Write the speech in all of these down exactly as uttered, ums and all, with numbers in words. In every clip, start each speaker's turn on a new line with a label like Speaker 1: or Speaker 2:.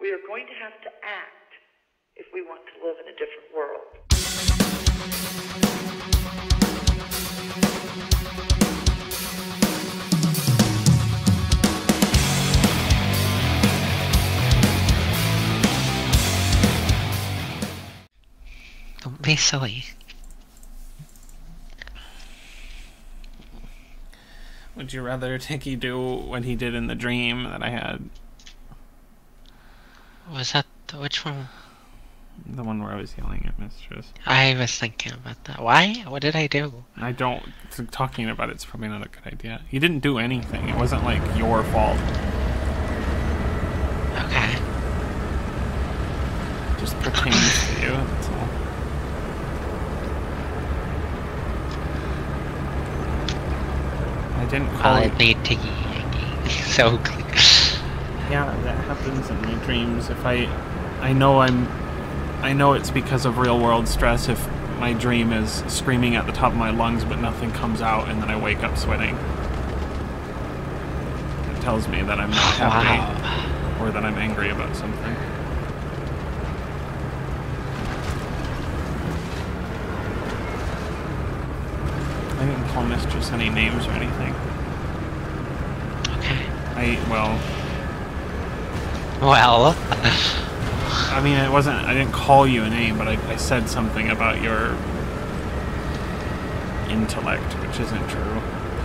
Speaker 1: we are going to have to act if we want to live in a different world.
Speaker 2: Don't be silly.
Speaker 3: Would you rather Tiki do what he did in the dream that I had?
Speaker 2: Was that the, which one?
Speaker 3: The one where I was yelling at Mistress.
Speaker 2: I was thinking about that. Why? What did I do?
Speaker 3: I don't... Talking about it's probably not a good idea. You didn't do anything. It wasn't like your fault.
Speaker 2: Okay.
Speaker 3: It just pertains to you, that's all. I didn't call
Speaker 2: Well,
Speaker 3: it.
Speaker 2: it made Tiggy Yanky so clear.
Speaker 3: Yeah, that happens in my dreams. If I... I know I'm... I know it's because of real-world stress if my dream is screaming at the top of my lungs but nothing comes out and then I wake up sweating. It tells me that I'm not happy.
Speaker 2: Wow.
Speaker 3: Or that I'm angry about something. I didn't call Mistress any names or anything.
Speaker 2: Okay.
Speaker 3: I, well...
Speaker 2: Well...
Speaker 3: I mean, it wasn't... I didn't call you a name, but I, I said something about your... intellect, which isn't true.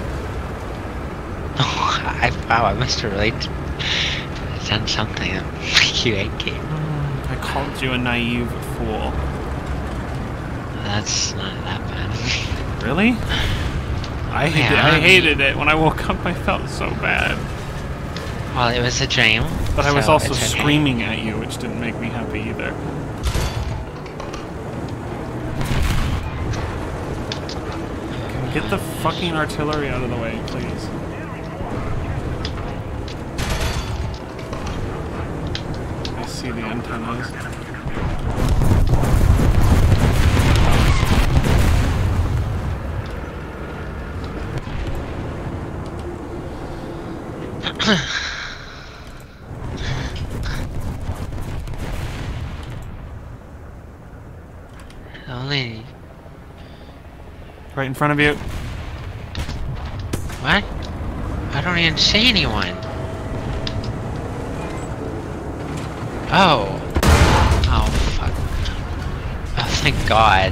Speaker 2: Oh, I, wow, I must have really done something that make you angry.
Speaker 3: I called you a naive fool.
Speaker 2: That's not that bad.
Speaker 3: Really? I, hated,
Speaker 2: Yeah,
Speaker 3: I hated it. When I woke up, I felt so bad.
Speaker 2: Well, it was a dream.
Speaker 3: But I was
Speaker 2: so
Speaker 3: also
Speaker 2: it's okay.
Speaker 3: screaming at you, which didn't make me happy either. Can we get the fucking artillery out of the way, please? I see the antennas.
Speaker 2: Only...
Speaker 3: Right in front of you.
Speaker 2: What? I don't even see anyone. Oh. Oh, fuck. Oh, thank God.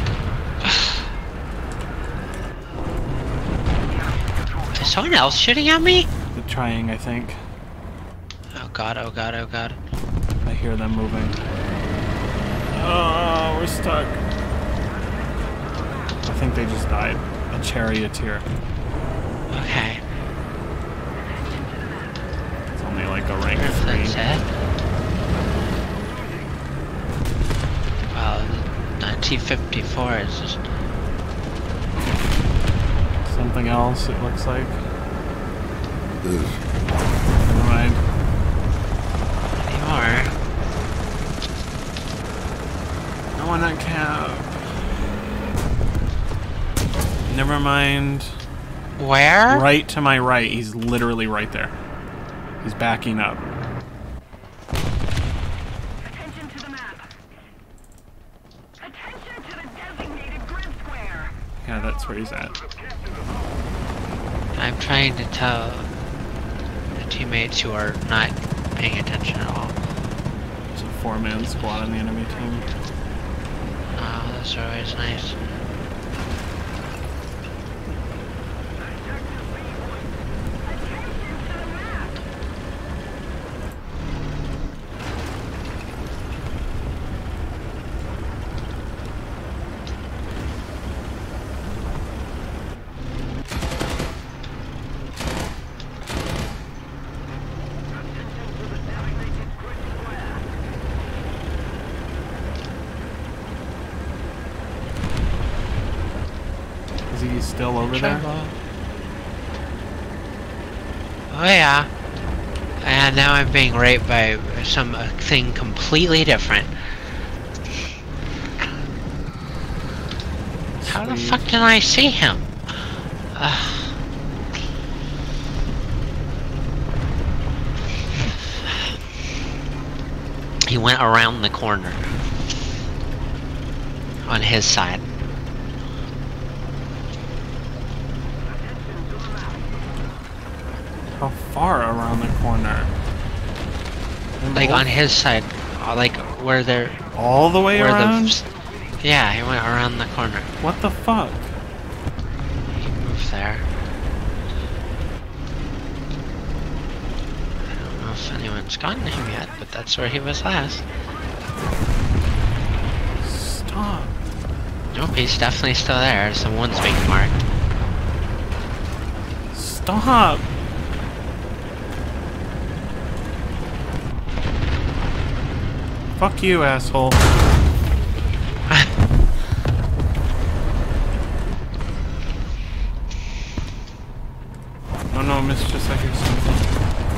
Speaker 2: Is someone else shooting at me?
Speaker 3: The trying, I think.
Speaker 2: Oh God, oh God, oh God.
Speaker 3: I hear them moving. Oh, we're stuck. I think they just died. A charioteer.
Speaker 2: Okay.
Speaker 3: It's only like a rank
Speaker 2: That's
Speaker 3: three.
Speaker 2: it. Wow, nineteen fifty-four is just...
Speaker 3: Something else, it looks like. Never mind.
Speaker 2: Anymore.
Speaker 3: No one on cap. Never mind.
Speaker 2: Where?
Speaker 3: Right to my right. He's literally right there. He's backing up.
Speaker 4: Attention to the map. Attention to the designated grid square.
Speaker 3: Yeah, that's where he's at.
Speaker 2: I'm trying to tell the teammates who are not paying attention at all.
Speaker 3: There's a four-man squad on the enemy team.
Speaker 2: Oh, that's always nice.
Speaker 3: Is he still over there?
Speaker 2: Oh yeah. And now I'm being raped by some uh, thing completely different. How the
Speaker 3: Sweet.
Speaker 2: fuck did I see him? Uh, He went around the corner. On his side.
Speaker 3: How far around the corner?
Speaker 2: Like on his side. uh, Like where they're...
Speaker 3: All the way
Speaker 2: where
Speaker 3: around?
Speaker 2: The, yeah, he went around the corner.
Speaker 3: What the fuck?
Speaker 2: He moved there. I don't know if anyone's gotten him yet, but that's where he was last.
Speaker 3: Stop.
Speaker 2: Nope, he's definitely still there. Someone's being marked.
Speaker 3: Stop. Fuck you, asshole. Oh no, miss, just like something.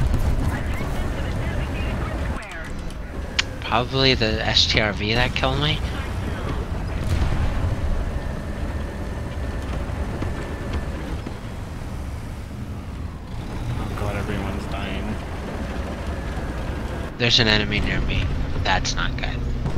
Speaker 2: Probably the S T R V that killed me.
Speaker 3: Oh god, everyone's dying.
Speaker 2: There's an enemy near me. That's not good.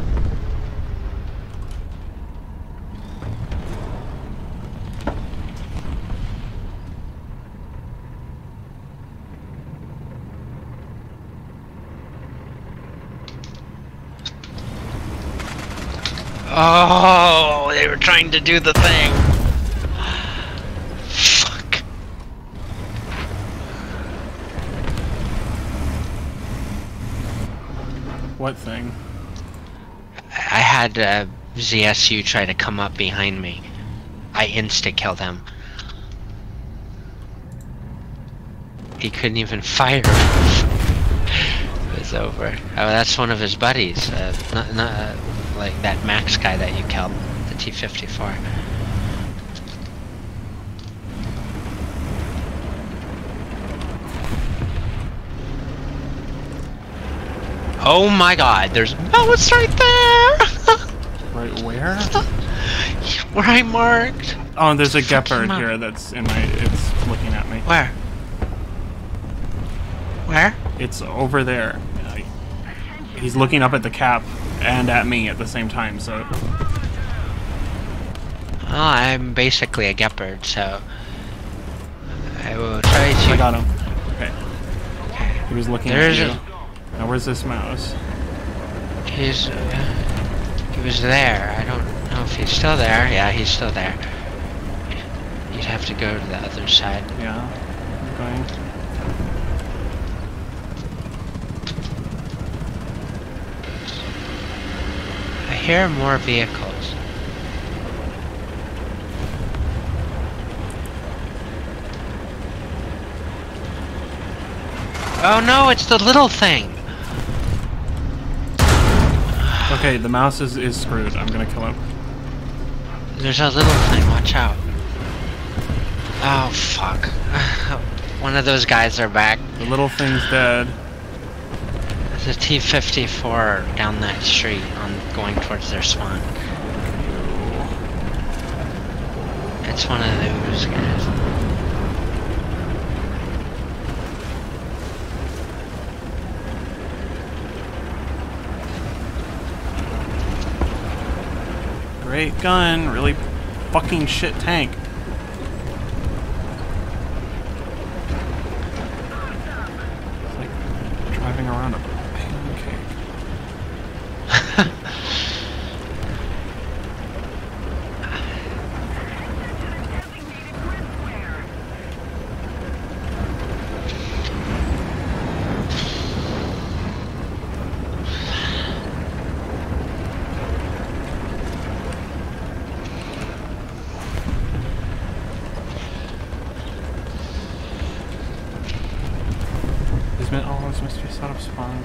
Speaker 2: Oh, they were trying to do the thing. Fuck.
Speaker 3: What thing?
Speaker 2: I had uh, Z S U try to come up behind me. I insta-killed him. He couldn't even fire. It was over. Oh, that's one of his buddies. Uh, not, not uh, like that Max guy that you killed, the T fifty-four. Oh my god, there's mouse right there!
Speaker 3: Right where?
Speaker 2: Where I marked.
Speaker 3: Oh, there's a
Speaker 2: Fuck
Speaker 3: Gepard
Speaker 2: him up.
Speaker 3: here that's in my... it's looking at me.
Speaker 2: Where? Where?
Speaker 3: It's over there. I- He's looking up at the cap and at me at the same time, so...
Speaker 2: Oh, I'm basically a Gepard, so... I will try to...
Speaker 3: I got him. Okay. He was looking
Speaker 2: There's
Speaker 3: at you.
Speaker 2: a-
Speaker 3: Now where's this mouse?
Speaker 2: He's... Uh, he was there. I don't know if he's still there. Yeah, he's still there. You'd have to go to the other side.
Speaker 3: Yeah, I'm going.
Speaker 2: I hear more vehicles. Oh no, it's the little thing!
Speaker 3: Okay, the mouse is, is screwed. I'm gonna kill him.
Speaker 2: There's a little thing, watch out. Oh fuck. One of those guys are back.
Speaker 3: The little thing's dead.
Speaker 2: There's a T fifty-four down that street on going towards their spawn. It's one of those guys.
Speaker 3: Great gun, really fucking shit tank. It's like driving around a pancake. All those mystery setup spawns.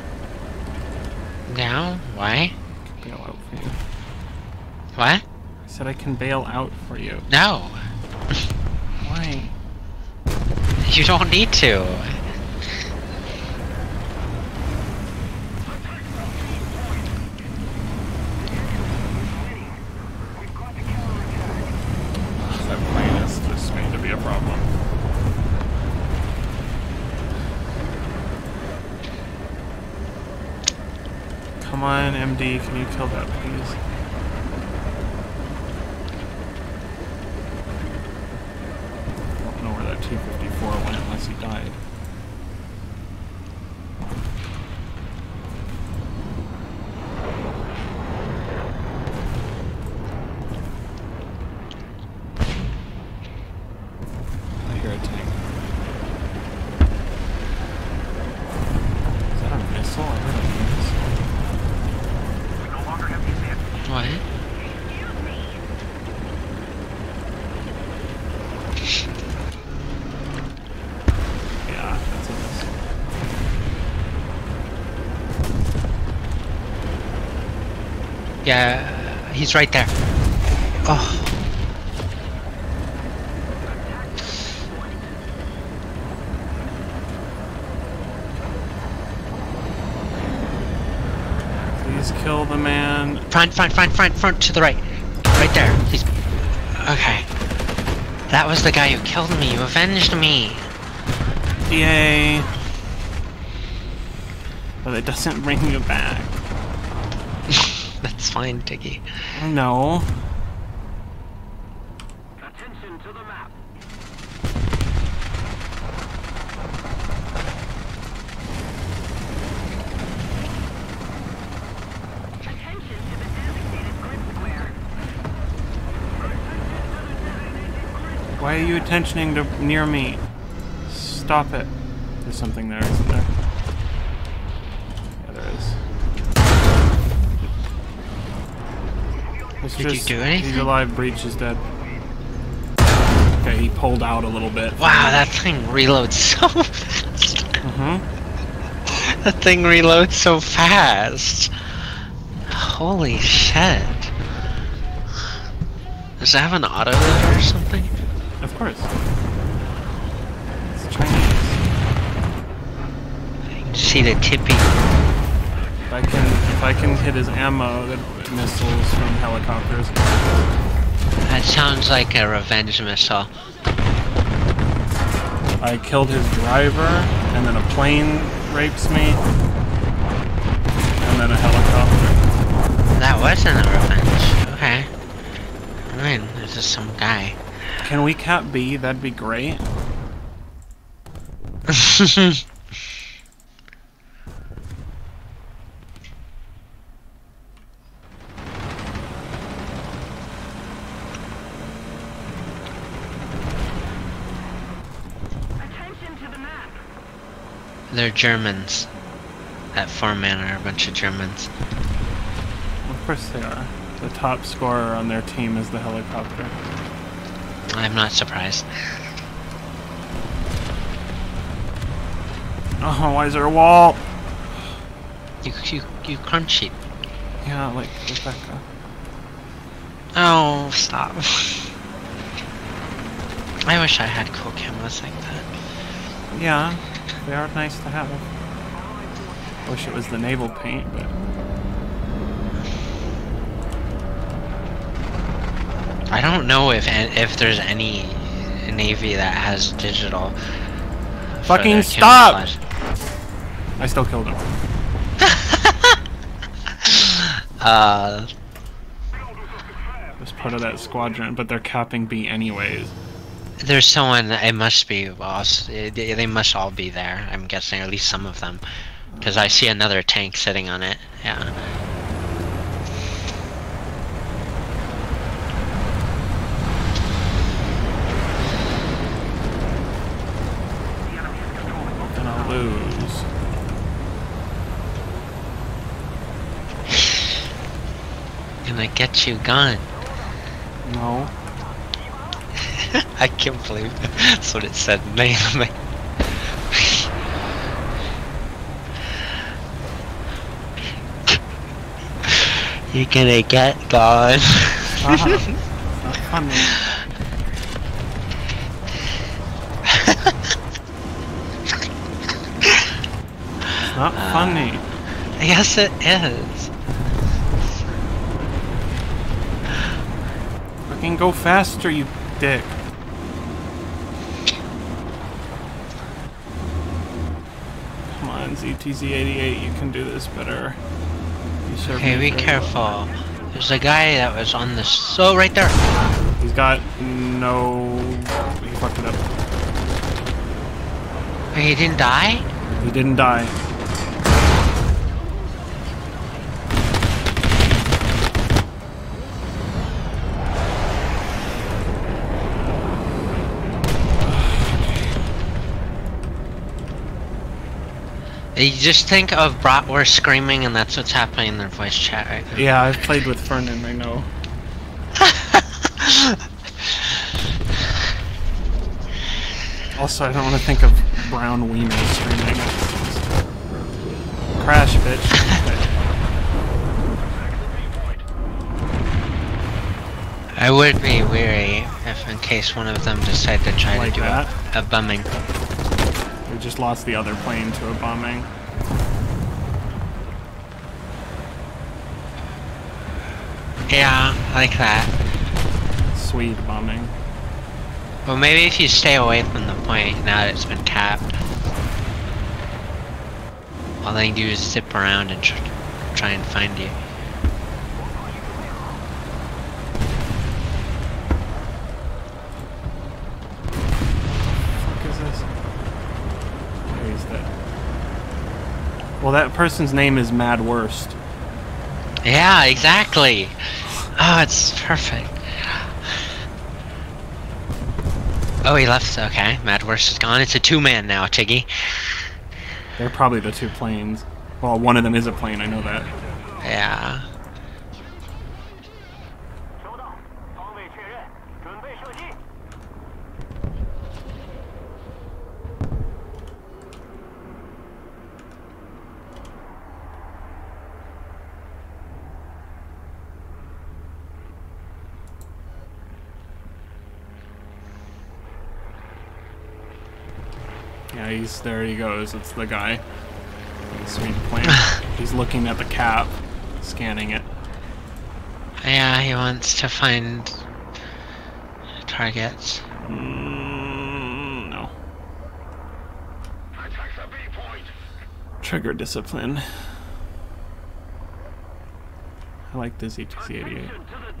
Speaker 2: Now? Why?
Speaker 3: Bail out for you.
Speaker 2: What?
Speaker 3: I said I can bail out for you.
Speaker 2: No.
Speaker 3: Why?
Speaker 2: You don't need to.
Speaker 3: That plane is just going to be a problem. Come on, M D, can you kill that, please? I don't know where that T fifty-four went unless he died. I hear a tank. Is that a missile? I heard a missile.
Speaker 2: What?
Speaker 3: Yeah, that's a missile.
Speaker 2: Yeah, he's right there. Oh.
Speaker 3: Please kill the man.
Speaker 2: Front, front, front, front, front, to the right. Right there. He's... Okay. That was the guy who killed me. You avenged me.
Speaker 3: Yay. But it doesn't bring you back.
Speaker 2: That's fine, Diggy.
Speaker 3: No.
Speaker 4: Attention to the map. Attention to the designated grid square.
Speaker 3: Why are you attentioning to near me? Stop it. There's something there, isn't there? Yeah, there is. It's
Speaker 2: Did
Speaker 3: just,
Speaker 2: you do anything?
Speaker 3: He's alive, Breach is dead. Okay, he pulled out a little bit.
Speaker 2: Wow, that thing reloads so fast.
Speaker 3: Mm-hmm.
Speaker 2: That thing reloads so fast. Holy shit. Does it have an auto loader or something?
Speaker 3: Of course. It's Chinese.
Speaker 2: You can see the tippy.
Speaker 3: If I can, if I can hit his ammo, the missiles from helicopters.
Speaker 2: That sounds like a revenge missile.
Speaker 3: I killed his driver, and then a plane rapes me, and then a helicopter.
Speaker 2: That wasn't a revenge. Okay. I mean, there's just some guy.
Speaker 3: Can we cap B? That'd be great.
Speaker 4: Attention to the map.
Speaker 2: They're Germans. That four men are a bunch of Germans.
Speaker 3: Of course they are. The top scorer on their team is the helicopter.
Speaker 2: I'm not surprised.
Speaker 3: Oh, why is there a wall?
Speaker 2: You you you crunchy.
Speaker 3: Yeah, like Rebecca.
Speaker 2: Oh, stop. I wish I had cool cameras like that.
Speaker 3: Yeah, they are nice to have. Wish it was the naval paint, but...
Speaker 2: I don't know if if there's any navy that has digital. for
Speaker 3: Fucking
Speaker 2: their
Speaker 3: stop!
Speaker 2: camouflage.
Speaker 3: I still killed him.
Speaker 2: Uh,
Speaker 3: Was part of that squadron, but they're capping B anyways.
Speaker 2: there's someone. It must be. Well, they, they must all be there. I'm guessing, or at least some of them, because I see another tank sitting on it. Yeah.
Speaker 3: Gonna lose.
Speaker 2: Gonna get you gone.
Speaker 3: No.
Speaker 2: I can't believe that's what it said in the anime. You're gonna get gone.
Speaker 3: Stop. It's not funny. It's not funny.
Speaker 2: Yes, it is.
Speaker 3: Fucking go faster, you dick. Come on, Z T Z eighty-eight, you can do this better. served
Speaker 2: Hey,
Speaker 3: me
Speaker 2: be
Speaker 3: very
Speaker 2: careful. There's a guy that was on the... So, right there!
Speaker 3: well. He's got no... He fucked it up.
Speaker 2: Hey, he didn't die?
Speaker 3: He didn't die.
Speaker 2: You just think of Bratwurst screaming and that's what's happening in their voice chat right now.
Speaker 3: Yeah, I've played with Fernan, I know. Also, I don't want to think of brown wiener screaming. Crash, bitch.
Speaker 2: I would be weary if in case one of them decided to try
Speaker 3: Like
Speaker 2: to do
Speaker 3: that?
Speaker 2: a, a bumming.
Speaker 3: We just lost the other plane to a bombing.
Speaker 2: Yeah, like that.
Speaker 3: Swede bombing.
Speaker 2: Well, maybe if you stay away from the point now that it's been capped. All they do is zip around and tr try and find you.
Speaker 3: What the fuck is this? Okay, he's dead. Well, that person's name is Mad Worst.
Speaker 2: Yeah, exactly. Oh, it's perfect. Oh, he left. Okay, Mad Worst is gone. It's a two-man now, Tiggy.
Speaker 3: They're probably the two planes. Well, one of them is a plane, I know that.
Speaker 2: Yeah.
Speaker 3: Yeah, he's there he goes. It's the guy. Sweet plane. He's looking at the cap, scanning it.
Speaker 2: Yeah, he wants to find targets.
Speaker 3: Mm, no. Trigger discipline. I like the Z T C eighty-eight.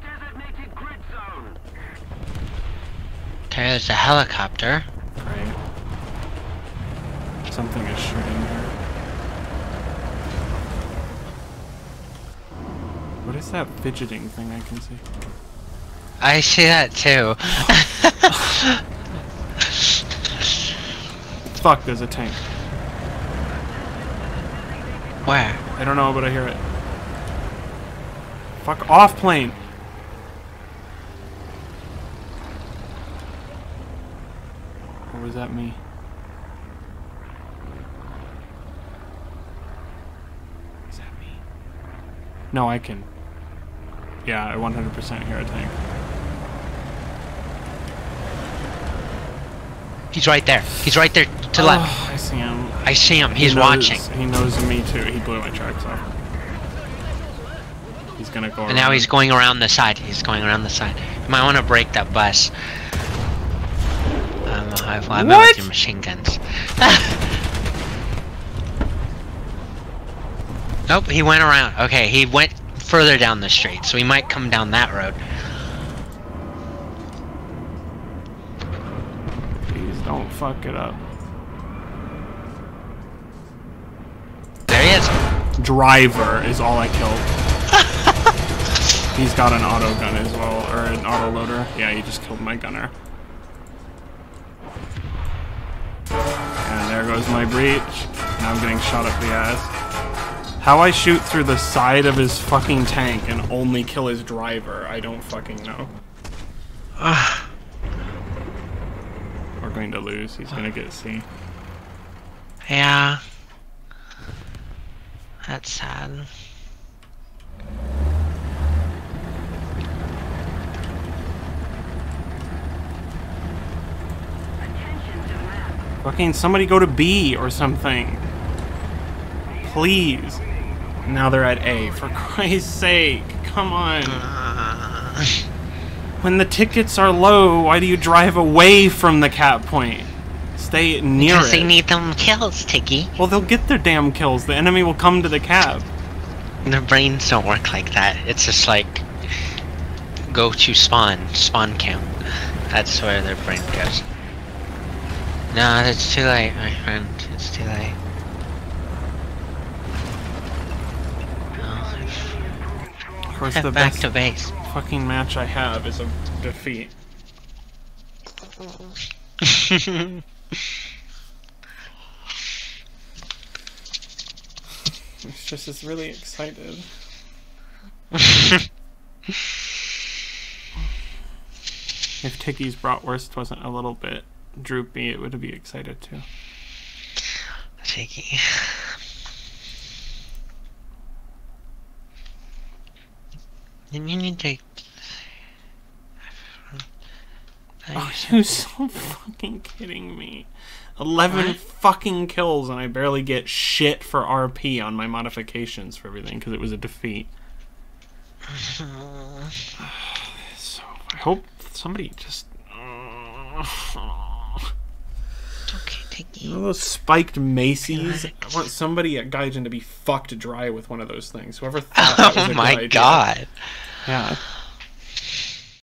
Speaker 2: Okay, there's a helicopter.
Speaker 3: Right. Something is shooting here. What is that fidgeting thing I can see?
Speaker 2: I see that too.
Speaker 3: Fuck, there's a tank.
Speaker 2: Where?
Speaker 3: I don't know, but I hear it. Fuck off, plane! Or was that me? Is that me? No, I can. Yeah, I one hundred percent hear a tank.
Speaker 2: He's right there. He's right there to
Speaker 3: Oh,
Speaker 2: left.
Speaker 3: I see him.
Speaker 2: I see him. He's
Speaker 3: He knows-
Speaker 2: watching.
Speaker 3: He knows me too. He blew my tracks off. He's gonna go
Speaker 2: And now
Speaker 3: around.
Speaker 2: he's going around the side. He's going around the side. You might want to break that bus. Um, I've, I'm out
Speaker 3: What?
Speaker 2: with your machine guns. Nope, he went around. Okay, he went further down the street, so he might come down that road.
Speaker 3: Please don't fuck it up.
Speaker 2: There he is.
Speaker 3: Driver is all I killed. He's got an auto gun as well, or an auto loader. Yeah, he just killed my gunner. And there goes my breach. Now I'm getting shot up the ass. How I shoot through the side of his fucking tank and only kill his driver, I don't fucking know. We're going to lose. He's gonna get C.
Speaker 2: Yeah. That's sad.
Speaker 3: Fucking somebody go to B or something. Please. Now they're at A. For Christ's sake. Come on.
Speaker 2: Uh,
Speaker 3: When the tickets are low, why do you drive away from the cap point? Stay near
Speaker 2: because
Speaker 3: it.
Speaker 2: they need them kills, Tiggy.
Speaker 3: Well, they'll get their damn kills. The enemy will come to the cap.
Speaker 2: Their brains don't work like that. It's just like go to spawn, spawn count. That's where their brain goes. No, it's too late, my friend. It's too late.
Speaker 3: Of course,
Speaker 2: Head
Speaker 3: the
Speaker 2: back
Speaker 3: best
Speaker 2: to base.
Speaker 3: fucking match I have is a defeat. It's just is really excited. If Tiggy's bratwurst wasn't a little bit droopy, it would be excited too.
Speaker 2: Tiggy. Then you need to.
Speaker 3: Are you so fucking kidding me? eleven
Speaker 2: What?
Speaker 3: fucking kills and I barely get shit for R P on my modifications for everything because it was a defeat. So I hope somebody just.
Speaker 2: Okay, Tiggy.
Speaker 3: You know those spiked Macy's? I want somebody at Gaijin to be fucked dry with one of those things. Whoever thought that was
Speaker 2: Oh
Speaker 3: a
Speaker 2: my
Speaker 3: good idea.
Speaker 2: god.
Speaker 3: Yeah.